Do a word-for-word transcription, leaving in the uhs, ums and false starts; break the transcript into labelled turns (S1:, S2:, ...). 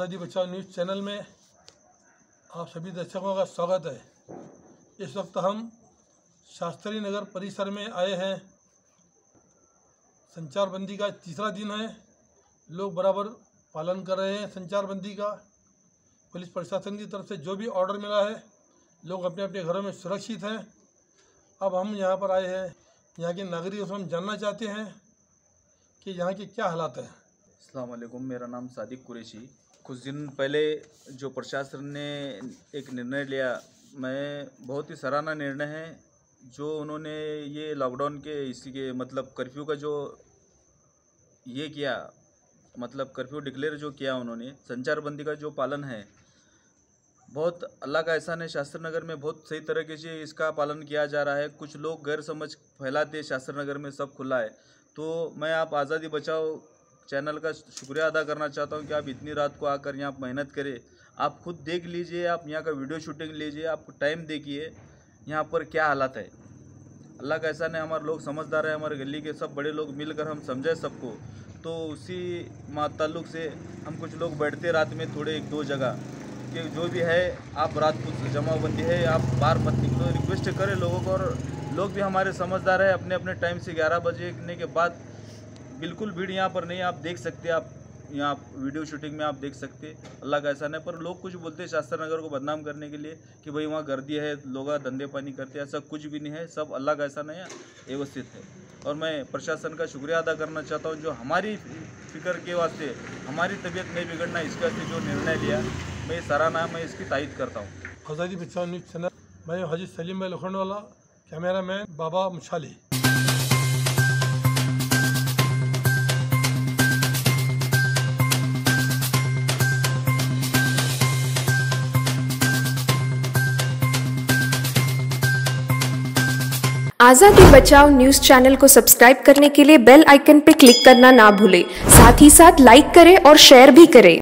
S1: आज़ादी Bachao news channel में आप सभी दर्शकों का स्वागत है। इस वक्त हम शास्त्री नगर परिसर में आए हैं। संचार बंदी का तीसरा दिन है। लोग बराबर पालन कर रहे हैं संचार बंदी का। पुलिस प्रशासन की तरफ से जो भी ऑर्डर मिला है, लोग अपने अपने घरों में सुरक्षित हैं। अब हम यहाँ पर आए हैं, यहाँ के नागरिकों से हम जानना चाहते हैं कि यहाँ के क्या हालात हैं।
S2: अस्सलाम वालेकुम, मेरा नाम सादिक कुरैशी। कुछ दिन पहले जो प्रशासन ने एक निर्णय लिया, मैं बहुत ही सराहना निर्णय है जो उन्होंने ये लॉकडाउन के इसी के मतलब कर्फ्यू का जो ये किया, मतलब कर्फ्यू डिक्लेयर जो किया उन्होंने, संचार बंदी का जो पालन है, बहुत अल्लाह का एहसान है। शास्त्री नगर में बहुत सही तरीके से इसका पालन किया जा रहा है। कुछ लोग गैर समझ फैलाते शास्त्री नगर में सब खुला है, तो मैं आप आज़ादी बचाओ चैनल का शुक्रिया अदा करना चाहता हूं कि आप इतनी रात को आकर यहाँ मेहनत करें। आप खुद देख लीजिए, आप यहाँ का वीडियो शूटिंग लीजिए, आप टाइम देखिए यहाँ पर क्या हालात है। अल्लाह का एहसान है, हमारे लोग समझदार है, हमारे गली के सब बड़े लोग मिलकर हम समझे सबको। तो उसी ताल्लुक़ से हम कुछ लोग बैठते रात में थोड़े एक दो जगह कि जो भी है आप रात को जमाबंदी है, आप बाहर मत निकलो, रिक्वेस्ट करें लोगों को। और लोग भी हमारे समझदार है, अपने अपने टाइम से ग्यारह बजे के बाद बिल्कुल भीड़ यहाँ पर नहीं। आप देख सकते हैं, आप यहाँ वीडियो शूटिंग में आप देख सकते हैं, अल्लाह का एहसान है। पर लोग कुछ बोलते हैं शास्त्री नगर को बदनाम करने के लिए कि भाई वहाँ गर्दी है, लोग धंधे पानी करते हैं, ऐसा कुछ भी नहीं है। सब अल्लाह का एहसान है, व्यवस्थित है। और मैं प्रशासन का शुक्रिया अदा करना चाहता हूँ जो हमारी फिक्र के वास्ते, हमारी तबीयत नहीं बिगड़ना इसके वास्ते जो निर्णय लिया, मैं सराहना मैं इसकी तारीफ करता हूँ।
S1: आज़ादी बचाओ न्यूज़ चैनल, मैं Haji Salim Bhai Lokhandwala, camera man Baba Muchhali.
S3: Azadi Bachao news channel को सब्सक्राइब करने के लिए बेल आइकन पर क्लिक करना ना भूलें। साथ ही साथ लाइक करें और शेयर भी करें।